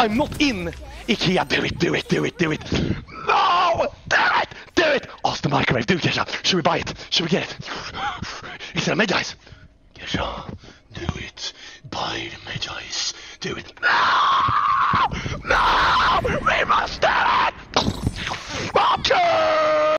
I'm not in IKEA. Do it, do it, do it, do it. No! Do it! Do it! Ask the microwave. Do it, Kesha. Should we buy it? Should we get it? Is there Magi's? Kesha, do it. Buy the Magi's. Do it.